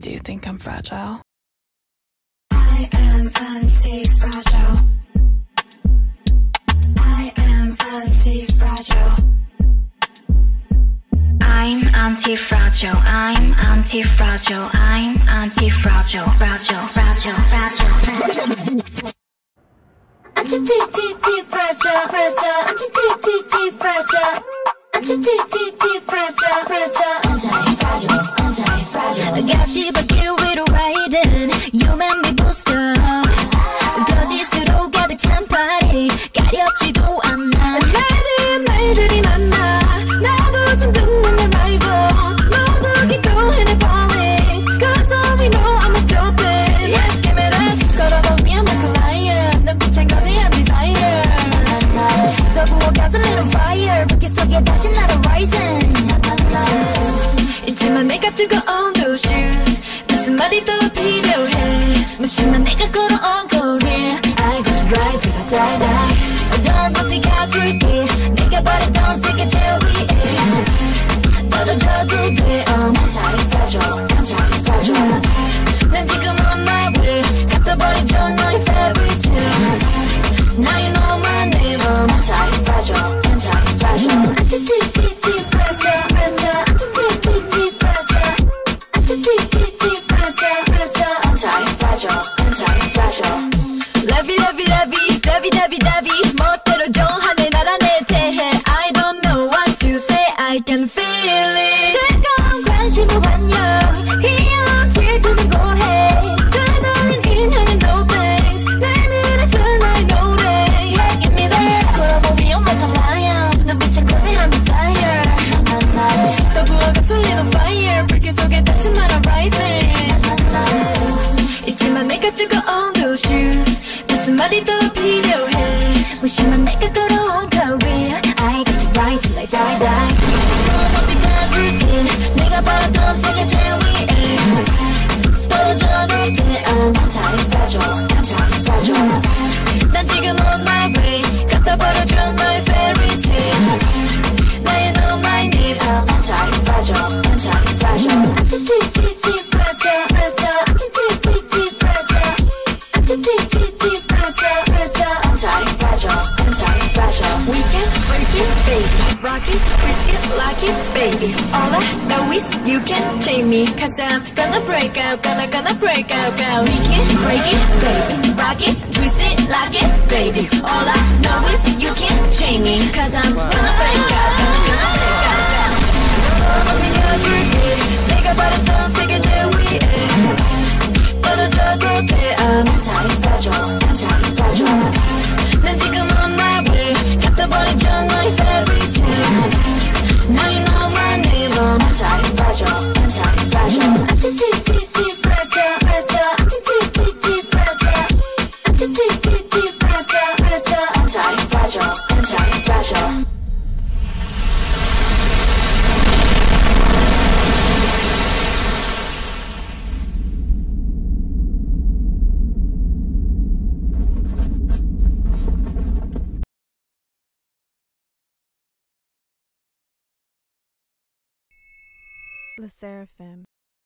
Do you think I'm fragile? I am anti-fragile. I am anti-fragile. I'm anti-fragile. I'm anti-fragile. I'm anti-fragile. Fragile, fragile, fragile, fragile. Anti-fragile, fragile. Anti-fragile. Anti-fragile, fragile. Anti-fragile, anti-fragile. 가시밭길 위로 riding. You make me boost up. 거짓으로 가득 찬 party. 가렵지도 않아. 말들이 많아. 나도 좀 듣는 내 rival. 모두 keep going and falling. Cause all we know I'm a jumping. Yes, give me that. 걸어봐 me I'm like a lion. 눈빛엔 거대한 desire. 더 부어가서 little fire. 불길 속에 다시 나를 rising. 있지만 내가 뜨거운 those shoes. 무슨 말이 더 필요해. 무심한 내가 걸어온 거리. I got to ride till I die die. 어떤 높이 가줄게. 내가 바랬던 세계 제일 위에. 떨어져도 돼. I'm anti-fragile, anti-fragile. 난 지금 on my way. 갖다 버리죠 너의 fairy tale. Now you know my name. I'm anti-fragile, anti-fragile. Anti-fragile, fragile. Anti-fragile, anti-fragile, fragile. Anti-fragile, anti-fragile. Lovey, lovey, lovey, lovey, lovey, lovey. 멋대로 정하네 나라 내 대해. I don't know what to say. I can feel it. 뜨거운 관심을 환영. 귀여운 질투는 고해. 돌아다닌 인연은 no thanks. 내 미래서 나의 노래. Yeah, give me that. 걸어보기 I'm like a lion. 눈빛에 거대한 desire. 또 부어가 쏠리는 fire. 불길 속에 다시 날아 rising. 있지만 내가 뜨거운 those shoes. 무슨 말이 더 필요해. 무심한 내가 걸어온 career. I got to ride till I die die. 더 높이 가줄게. 내가 바랐던 세계 제일 위에. 떨어져도 돼. I'm anti-fragile, anti-fragile. 난 지금 on my way. 갖다 버려줘 너의 fairy tale. Now you know my name. I'm anti-fragile, anti-fragile. Anti-fragile, fragile. Anti-fragile, fragile. Anti-fragile, fragile. Anti-fragile, anti-fragile. We can break it, baby. Rock it, twist it, lock it, baby. All I know is you can chain me. Cause I'm gonna break out, gonna break out, girl. We can break it, baby. Rock it, twist it, lock it, baby. All I know is you can chain me. Cause I'm gonna break out, gonna break out, girl. 느껴줄게. 내가 바랬던 세계 제일 위에. 떨어져도 돼. I'm anti-fragile, anti-fragile. 난 지금 on my way. 갖다 버리죠 너의 fairy tale. Now you know my name. I'm anti-fragile, anti-fragile. Anti-fragile, fragile. Anti-fragile, fragile. Anti-fragile, fragile. Anti-fragile, anti-fragile. LesSERAFIM.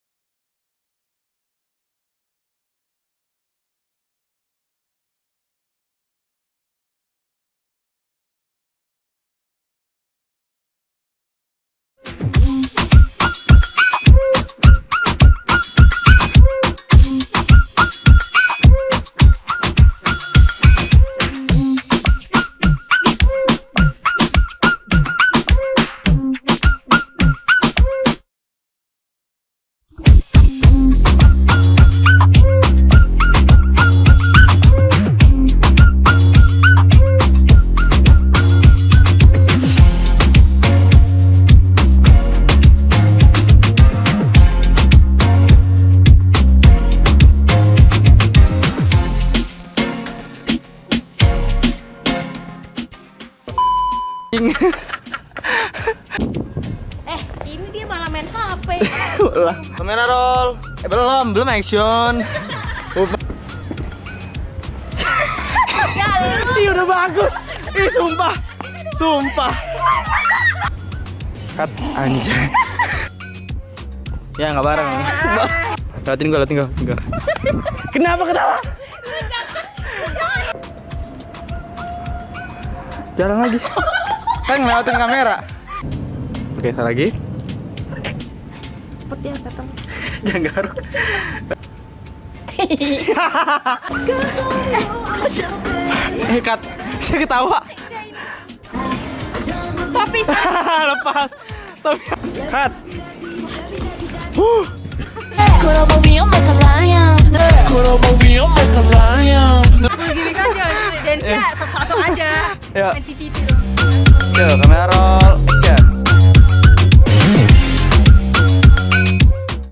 Ini dia malah main HP. Kamera roll. Belum action. Ih, udah bagus. Ih, sumpah. Cut anjay. Ya nggak bareng. Lewatin gua. Kenapa ketawa? Jalan lagi. Kan ngelewatin kamera. Oke, salah lagi. Cepet ya, datang. Jangan garuk. Kat, saya ketawa. Tapi Lepas. Kat. gini kan sih, dance-nya satu-satu aja. Ya. Anti-titi. Yo, kamera.